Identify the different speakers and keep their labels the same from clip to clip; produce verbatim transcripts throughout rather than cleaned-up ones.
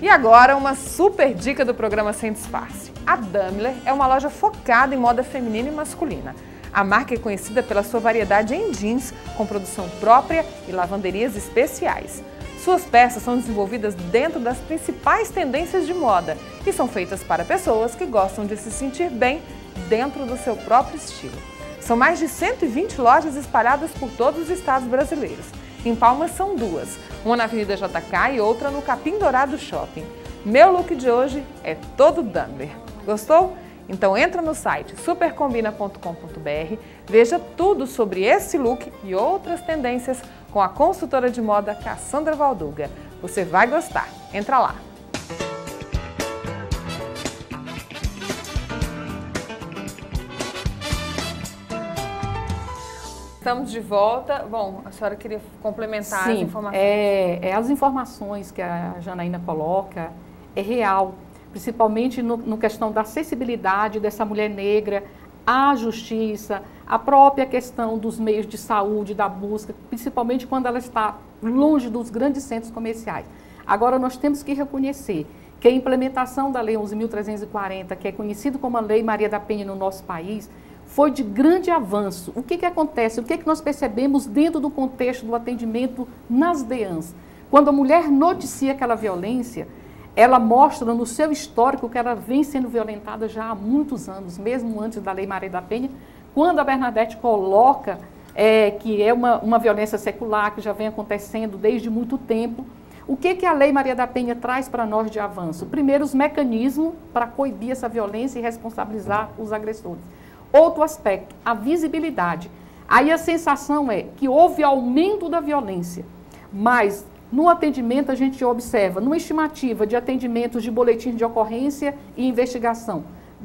Speaker 1: E agora, uma super dica do programa Sem Disfarce. A Daimler é uma loja focada em moda feminina e masculina. A marca é conhecida pela sua variedade em jeans, com produção própria e lavanderias especiais. Suas peças são desenvolvidas dentro das principais tendências de moda e são feitas para pessoas que gostam de se sentir bem dentro do seu próprio estilo. São mais de cento e vinte lojas espalhadas por todos os estados brasileiros. Em Palmas são duas, uma na Avenida J K e outra no Capim Dourado Shopping. Meu look de hoje é todo Daimler. Gostou? Então entra no site supercombina ponto com ponto br, veja tudo sobre esse look e outras tendências com a consultora de moda Cassandra Valduga. Você vai gostar. Entra lá! Estamos de volta. Bom, a senhora queria complementar
Speaker 2: Sim,
Speaker 1: as informações.
Speaker 2: É, é, as informações que a Janaína coloca é real, principalmente no, no questão da acessibilidade dessa mulher negra à justiça, a própria questão dos meios de saúde, da busca, principalmente quando ela está longe dos grandes centros comerciais. Agora, nós temos que reconhecer que a implementação da Lei onze mil trezentos e quarenta, que é conhecido como a Lei Maria da Penha no nosso país, foi de grande avanço. O que que acontece? O que que nós percebemos dentro do contexto do atendimento nas D E A Ns? Quando a mulher noticia aquela violência, ela mostra no seu histórico que ela vem sendo violentada já há muitos anos, mesmo antes da Lei Maria da Penha, quando a Bernadette coloca é, que é uma, uma violência secular que já vem acontecendo desde muito tempo. O que que a Lei Maria da Penha traz para nós de avanço? Primeiro, os mecanismos para coibir essa violência e responsabilizar os agressores. Outro aspecto, a visibilidade. Aí a sensação é que houve aumento da violência, mas no atendimento a gente observa, numa estimativa de atendimentos de boletins de ocorrência e investigação,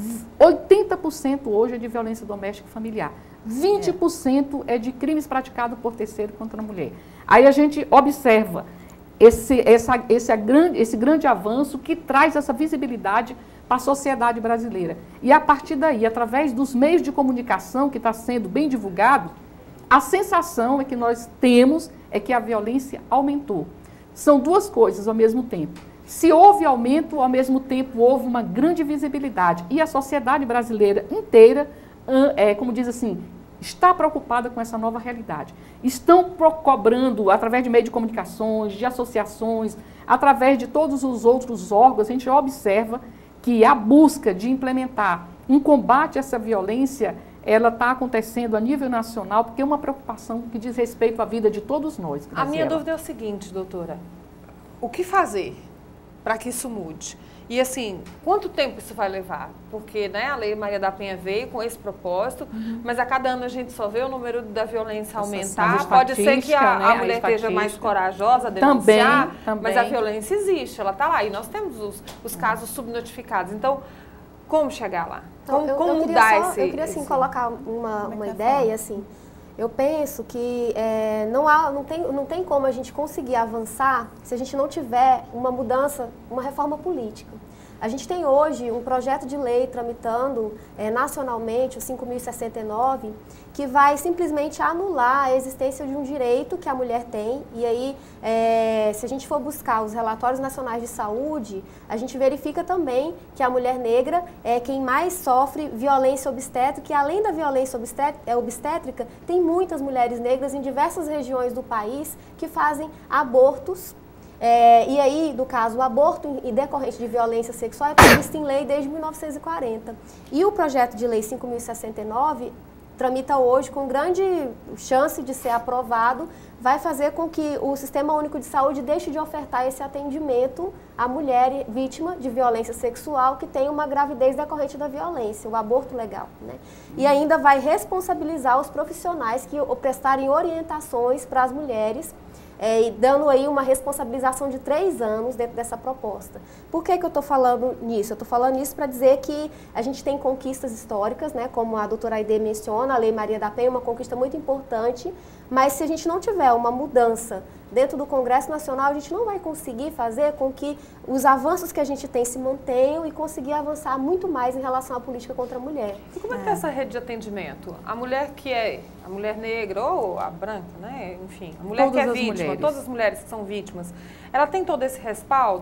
Speaker 2: oitenta por cento hoje é de violência doméstica e familiar, vinte por cento é de crimes praticados por terceiro contra a mulher. Aí a gente observa esse, essa, esse, grande, esse grande avanço que traz essa visibilidade para a sociedade brasileira. E a partir daí, através dos meios de comunicação que está sendo bem divulgado, a sensação é que nós temos é que a violência aumentou. São duas coisas ao mesmo tempo. Se houve aumento, ao mesmo tempo houve uma grande visibilidade. E a sociedade brasileira inteira, é, como diz assim, está preocupada com essa nova realidade. Estão cobrando, através de meios de comunicações, de associações, através de todos os outros órgãos, a gente observa que a busca de implementar um combate a essa violência, ela está acontecendo a nível nacional, porque é uma preocupação que diz respeito à vida de todos nós. Graziela.
Speaker 1: A minha dúvida é o seguinte, doutora, o que fazer para que isso mude? E assim, quanto tempo isso vai levar? Porque né, a Lei Maria da Penha veio com esse propósito, uhum. mas a cada ano a gente só vê o número da violência aumentar. Pode ser que a, né, a mulher a esteja mais corajosa a denunciar, também, também. mas a violência existe, ela está lá. E nós temos os, os casos subnotificados. Então, como chegar lá? Como,
Speaker 3: eu,
Speaker 1: como
Speaker 3: eu
Speaker 1: mudar
Speaker 3: só,
Speaker 1: esse...
Speaker 3: Eu queria assim,
Speaker 1: esse...
Speaker 3: colocar uma, uma ideia, assim, eu penso que é, não, há, não, tem, não tem como a gente conseguir avançar se a gente não tiver uma mudança, uma reforma política. A gente tem hoje um projeto de lei tramitando é, nacionalmente, o cinco mil e sessenta e nove, que vai simplesmente anular a existência de um direito que a mulher tem. E aí, é, se a gente for buscar os relatórios nacionais de saúde, a gente verifica também que a mulher negra é quem mais sofre violência obstétrica. E além da violência obstétrica, tem muitas mulheres negras em diversas regiões do país que fazem abortos. É, e aí, no caso, o aborto decorrente de violência sexual é previsto em lei desde mil novecentos e quarenta. E o projeto de lei cinco mil e sessenta e nove tramita hoje com grande chance de ser aprovado, vai fazer com que o Sistema Único de Saúde deixe de ofertar esse atendimento à mulher vítima de violência sexual que tem uma gravidez decorrente da violência, o aborto legal, né? E ainda vai responsabilizar os profissionais que prestarem orientações para as mulheres, É, e dando aí uma responsabilização de três anos dentro dessa proposta. Por que que eu estou falando nisso? Eu estou falando isso para dizer que a gente tem conquistas históricas, né, como a doutora Aide menciona, a Lei Maria da Penha é uma conquista muito importante, mas se a gente não tiver uma mudança dentro do Congresso Nacional, a gente não vai conseguir fazer com que os avanços que a gente tem se mantenham e conseguir avançar muito mais em relação à política contra a mulher.
Speaker 1: E como é que é essa rede de atendimento? A mulher que é a mulher negra ou a branca, né? Enfim, a mulher
Speaker 2: Todas
Speaker 1: que é
Speaker 2: as
Speaker 1: vítima,
Speaker 2: mulheres.
Speaker 1: todas as mulheres que são vítimas, ela tem todo esse respaldo?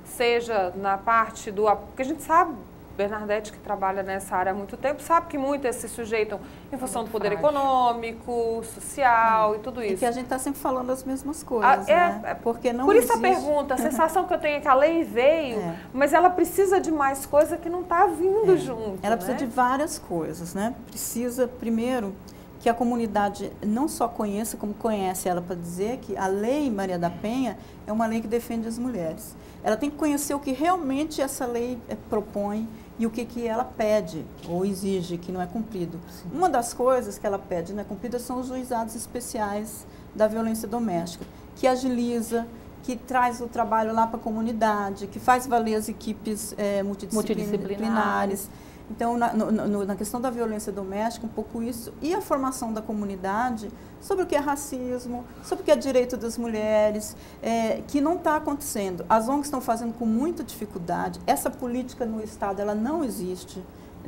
Speaker 1: seja na parte do... Porque a gente sabe, Bernadette, que trabalha nessa área há muito tempo, sabe que muitas se sujeitam em função do poder econômico, social hum. e tudo isso.
Speaker 4: E que a gente está sempre falando as mesmas coisas,
Speaker 1: ah, é,
Speaker 4: né?
Speaker 1: É,
Speaker 4: Porque não
Speaker 1: por isso
Speaker 4: existe...
Speaker 1: a pergunta, a sensação que eu tenho é que a lei veio, é. mas ela precisa de mais coisa que não está vindo é. junto.
Speaker 4: Ela
Speaker 1: né?
Speaker 4: precisa de várias coisas, né? Precisa, primeiro, que a comunidade não só conheça, como conhece ela, para dizer que a Lei Maria da Penha é uma lei que defende as mulheres. Ela tem que conhecer o que realmente essa lei é, propõe e o que, que ela pede ou exige que não é cumprido. Sim. Uma das coisas que ela pede e não é cumprida são os juizados especiais da violência doméstica, que agiliza, que traz o trabalho lá para a comunidade, que faz valer as equipes é, multidisciplinares. multidisciplinares. Então, na, no, na questão da violência doméstica, um pouco isso, e a formação da comunidade sobre o que é racismo, sobre o que é direito das mulheres, é, que não está acontecendo. As O N Gs estão fazendo com muita dificuldade. Essa política no Estado, ela não existe,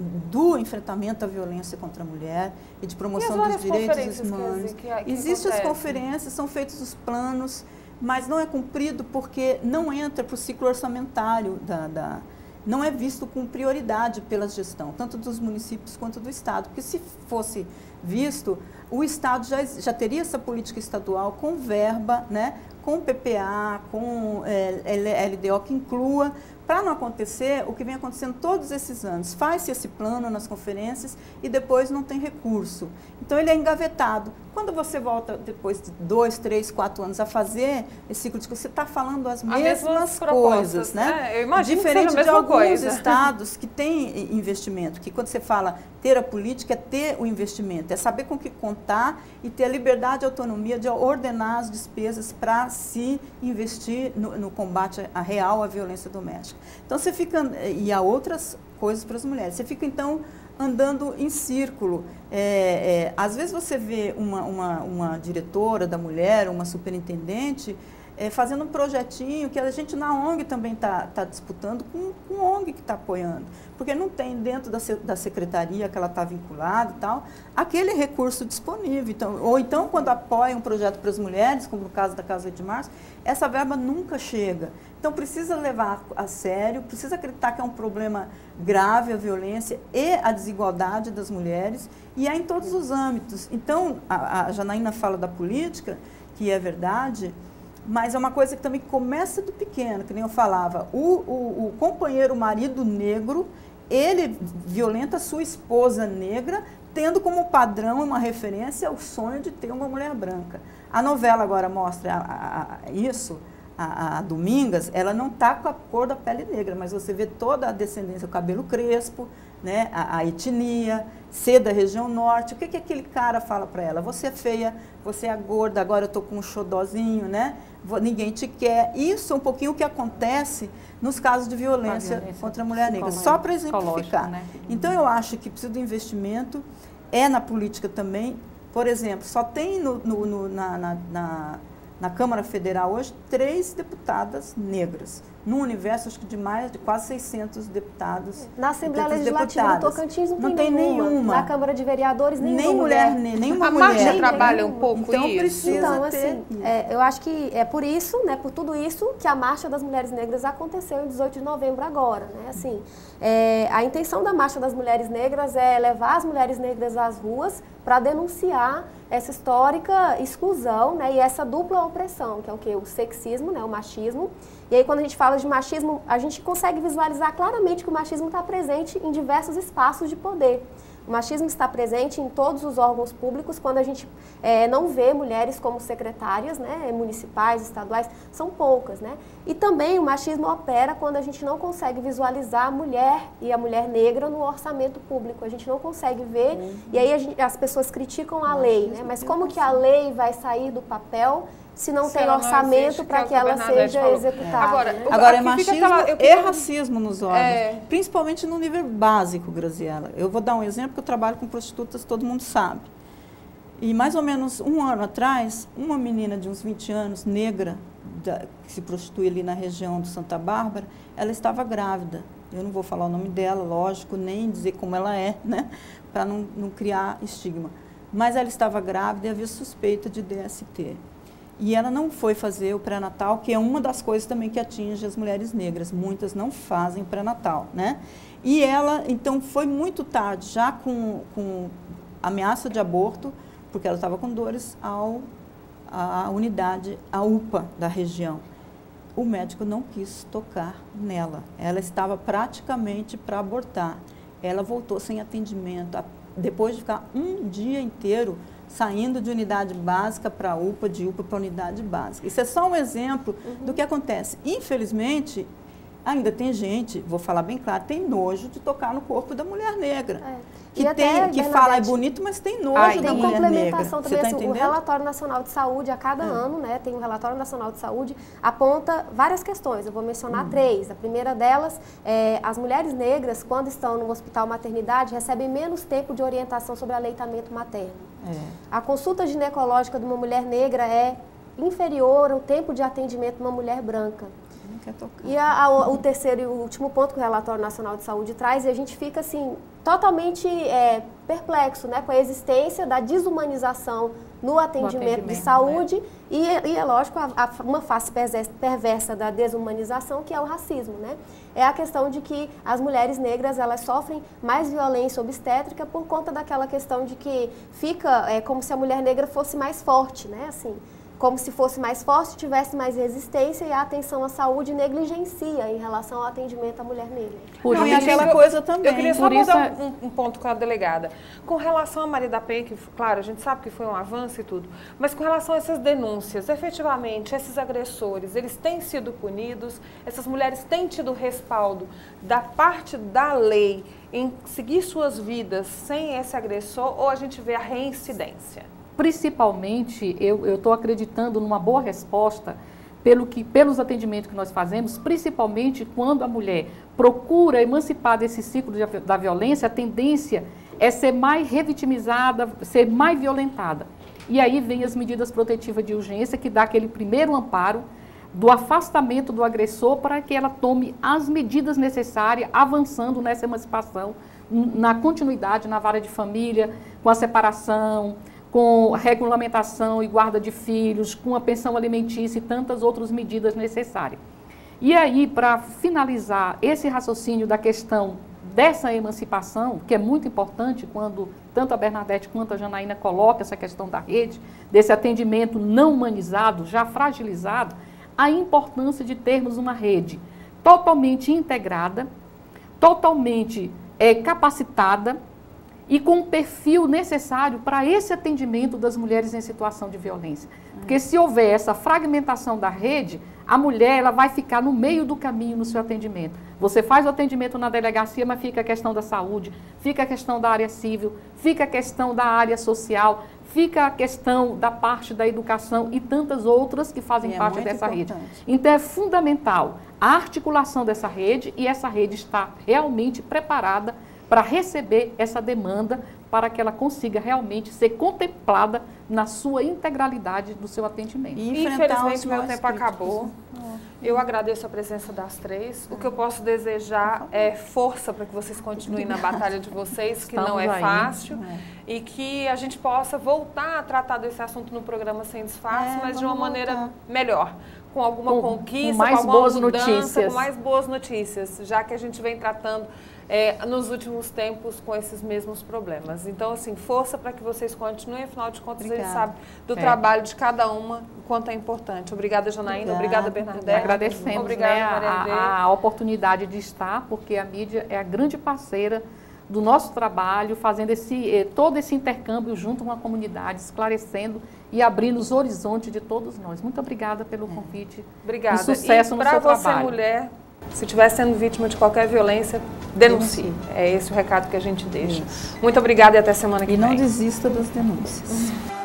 Speaker 4: do enfrentamento à violência contra a mulher e de promoção e dos direitos humanos. Que, que Existem as conferências, são feitos os planos, mas não é cumprido porque não entra para o ciclo orçamentário da... da não é visto com prioridade pela gestão, tanto dos municípios quanto do Estado, porque se fosse visto, o Estado já, já teria essa política estadual com verba, né, com P P A, com é, L D O que inclua, para não acontecer o que vem acontecendo todos esses anos. Faz-se esse plano nas conferências e depois não tem recurso. Então, ele é engavetado. Quando você volta, depois de dois, três, quatro anos, a fazer esse ciclo de que você está falando as mesmas coisas, né?
Speaker 1: É, eu imagino
Speaker 4: Diferente
Speaker 1: que seja a
Speaker 4: de
Speaker 1: mesma
Speaker 4: alguns
Speaker 1: coisa.
Speaker 4: estados que têm investimento, que quando você fala ter a política, é ter o investimento, é saber com o que contar e ter a liberdade e autonomia de ordenar as despesas para se investir no, no combate a real à violência doméstica. Então, você fica, e há outras coisas para as mulheres, você fica, então, andando em círculo. É, é, às vezes você vê uma, uma, uma diretora da mulher, uma superintendente, é, fazendo um projetinho que a gente na O N G também está tá disputando com, com o O N G que está apoiando, porque não tem dentro da, da secretaria que ela está vinculada e tal, aquele recurso disponível. Então, ou então, quando apoia um projeto para as mulheres, como no caso da Casa de Março, essa verba nunca chega. Então, precisa levar a sério, precisa acreditar que é um problema grave a violência e a desigualdade das mulheres, e é em todos os âmbitos. Então, a, a Janaína fala da política, que é verdade, mas é uma coisa que também começa do pequeno, que nem eu falava. O, o, o companheiro, o marido negro, ele violenta a sua esposa negra, tendo como padrão, uma referência, o sonho de ter uma mulher branca. A novela agora mostra a, a, a, isso, a, a Domingas, ela não está com a cor da pele negra, mas você vê toda a descendência, o cabelo crespo, né, a, a etnia, ser da região norte. O que, que aquele cara fala para ela? Você é feia, você é gorda, agora eu estou com um xodózinho, né? Ninguém te quer. Isso é um pouquinho o que acontece nos casos de violência, violência contra a mulher negra, só para exemplificar. Né? Então, eu acho que precisa do investimento, é na política também. Por exemplo, só tem no, no, no, na, na, na, na Câmara Federal hoje três deputadas negras, num universo acho que de mais de quase seiscentos deputados.
Speaker 3: Na Assembleia Legislativa do Tocantins não, não tem, tem nenhuma. nenhuma. Na Câmara de Vereadores nenhuma
Speaker 4: nem mulher. mulher nenhuma
Speaker 1: a
Speaker 4: mulher.
Speaker 1: Marcha trabalha um pouco
Speaker 4: então,
Speaker 1: isso.
Speaker 4: Precisa
Speaker 3: então,
Speaker 4: ter
Speaker 3: assim, é, eu acho que é por isso, né, por tudo isso, que a Marcha das Mulheres Negras aconteceu em dezoito de novembro agora, né? Assim, é, a intenção da Marcha das Mulheres Negras é levar as mulheres negras às ruas para denunciar essa histórica exclusão, né, e essa dupla opressão, que é o que? O sexismo, né, o machismo. E aí, quando a gente fala de machismo, a gente consegue visualizar claramente que o machismo está presente em diversos espaços de poder. O machismo está presente em todos os órgãos públicos, quando a gente é, não vê mulheres como secretárias, né, municipais, estaduais, são poucas, né? E também o machismo opera quando a gente não consegue visualizar a mulher e a mulher negra no orçamento público. A gente não consegue ver, uhum. e aí a gente, as pessoas criticam a lei, né? Mas como que a lei vai sair do papel se não se tem orçamento para que, que ela seja falou. executada? É.
Speaker 4: Agora,
Speaker 3: né?
Speaker 4: Agora é machismo aquela, e racismo nos órgãos, é. principalmente no nível básico, Graziela. Eu vou dar um exemplo, que eu trabalho com prostitutas, todo mundo sabe. E mais ou menos um ano atrás, uma menina de uns vinte anos, negra, da, que se prostitui ali na região de Santa Bárbara, ela estava grávida. Eu não vou falar o nome dela, lógico, nem dizer como ela é, né, para não, não criar estigma. Mas ela estava grávida e havia suspeita de D S T. E ela não foi fazer o pré-natal, que é uma das coisas também que atinge as mulheres negras. Muitas não fazem pré-natal, né? E ela, então, foi muito tarde, já com, com ameaça de aborto, porque ela estava com dores, ao, à unidade, à U P A da região. O médico não quis tocar nela. Ela estava praticamente para abortar. Ela voltou sem atendimento, depois de ficar um dia inteiro saindo de unidade básica para U P A, de U P A para unidade básica. Isso é só um exemplo uhum. do que acontece. Infelizmente, ainda tem gente, vou falar bem claro, tem nojo de tocar no corpo da mulher negra. É. Que, tem, que fala é bonito, mas tem nojo Ai, da mulher negra.
Speaker 3: Tem complementação também, tá assim, o Relatório Nacional de Saúde, a cada é. ano, né, tem um Relatório Nacional de Saúde, aponta várias questões, eu vou mencionar hum. três. A primeira delas, é, as mulheres negras, quando estão no hospital maternidade, recebem menos tempo de orientação sobre aleitamento materno. É. A consulta ginecológica de uma mulher negra é inferior ao tempo de atendimento de uma mulher branca. E a, a, o terceiro e o último ponto que o Relatório Nacional de Saúde traz, e a gente fica assim, totalmente é, perplexo, né, com a existência da desumanização no atendimento, atendimento de saúde, né? e, e é lógico, a, a, uma face perversa da desumanização, que é o racismo, né? É a questão de que as mulheres negras, elas sofrem mais violência obstétrica por conta daquela questão de que fica é, como se a mulher negra fosse mais forte, né, assim, como se fosse mais forte, tivesse mais resistência, e a atenção à saúde negligencia em relação ao atendimento à mulher negra.
Speaker 1: Por Não, isso, e aquela coisa também. Eu queria só mudar isso... um, um ponto com a delegada. Com relação a Maria da Penha, que, claro, a gente sabe que foi um avanço e tudo, mas com relação a essas denúncias, efetivamente, esses agressores, eles têm sido punidos, essas mulheres têm tido respaldo da parte da lei em seguir suas vidas sem esse agressor, ou a gente vê a reincidência?
Speaker 2: Principalmente, eu estou acreditando numa boa resposta pelo que, pelos atendimentos que nós fazemos, principalmente quando a mulher procura emancipar desse ciclo de, da violência, a tendência é ser mais revitimizada, ser mais violentada. E aí vem as medidas protetivas de urgência, que dá aquele primeiro amparo do afastamento do agressor para que ela tome as medidas necessárias, avançando nessa emancipação, na continuidade na vara de família, com a separação, com regulamentação e guarda de filhos, com a pensão alimentícia e tantas outras medidas necessárias. E aí, para finalizar esse raciocínio da questão dessa emancipação, que é muito importante quando tanto a Bernadette quanto a Janaína colocam essa questão da rede, desse atendimento não humanizado, já fragilizado, a importância de termos uma rede totalmente integrada, totalmente é, capacitada, e com o perfil necessário para esse atendimento das mulheres em situação de violência. Porque se houver essa fragmentação da rede, a mulher ela vai ficar no meio do caminho no seu atendimento. Você faz o atendimento na delegacia, mas fica a questão da saúde, fica a questão da área civil, fica a questão da área social, fica a questão da parte da educação e tantas outras que fazem é parte dessa importante. rede. Então é fundamental a articulação dessa rede, e essa rede está realmente preparada para receber essa demanda, para que ela consiga realmente ser contemplada na sua integralidade do seu atendimento.
Speaker 1: E infelizmente, meu tempo acabou. Eu agradeço a presença das três. O que eu posso desejar é força para que vocês continuem na batalha de vocês, que não é fácil, e que a gente possa voltar a tratar desse assunto no programa Sem Disfarce, mas de uma maneira melhor. Com alguma conquista,
Speaker 2: com mais
Speaker 1: com alguma
Speaker 2: boas
Speaker 1: mudança,
Speaker 2: notícias.
Speaker 1: com mais boas notícias, já que a gente vem tratando é, nos últimos tempos com esses mesmos problemas. Então, assim, força para que vocês continuem, afinal de contas, Obrigada. eles sabem do é. trabalho de cada uma, o quanto é importante. Obrigada, Janaína. Obrigada, Bernadette.
Speaker 2: Agradecemos Obrigada, né, a, a oportunidade de estar, porque a mídia é a grande parceira do nosso trabalho, fazendo esse, todo esse intercâmbio junto com a comunidade, esclarecendo e abrindo os horizontes de todos nós. Muito obrigada pelo convite.
Speaker 1: Obrigada.
Speaker 2: E sucesso
Speaker 1: e
Speaker 2: no seu
Speaker 1: você,
Speaker 2: trabalho.
Speaker 1: Mulher, se estiver sendo vítima de qualquer violência, denuncie. denuncie. É esse o recado que a gente deixa. Isso. Muito obrigada e até semana que
Speaker 4: vem.
Speaker 1: vem.
Speaker 4: E não desista das denúncias.